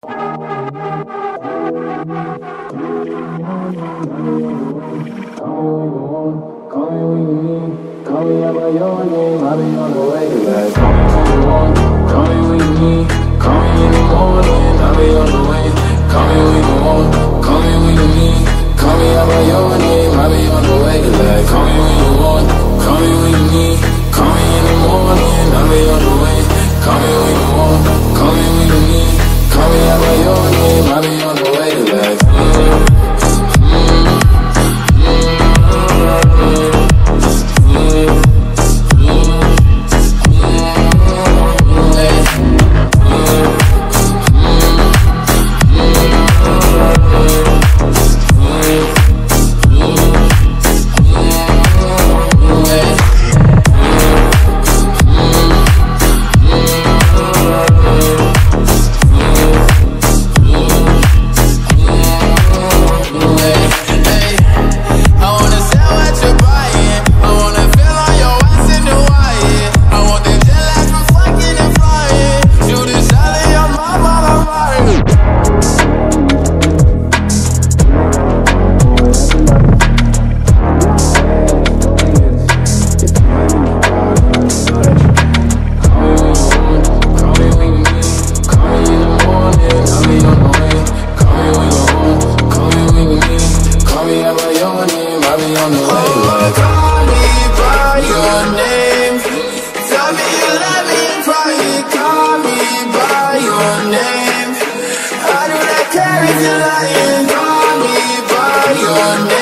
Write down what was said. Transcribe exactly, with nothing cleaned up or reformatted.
Call me when you need, call me out by your name, I'll be on the way. Like, call me when you want, call me when you need, call me in the morning, I'll be on the way. Call me when you want, call me when you need, call me out by your name, I'll be on the way. Like, call me when you want, call me when you need, call me in the morning, I'll be on the way. Call me when you want, call me when you need, call me out by your name, I'll be on the way. Like, mm. Call me by your name.